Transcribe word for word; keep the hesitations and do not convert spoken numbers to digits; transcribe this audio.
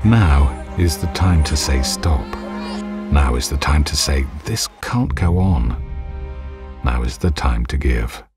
Now is the time to say stop. Now is the time to say this can't go on. Now is the time to give.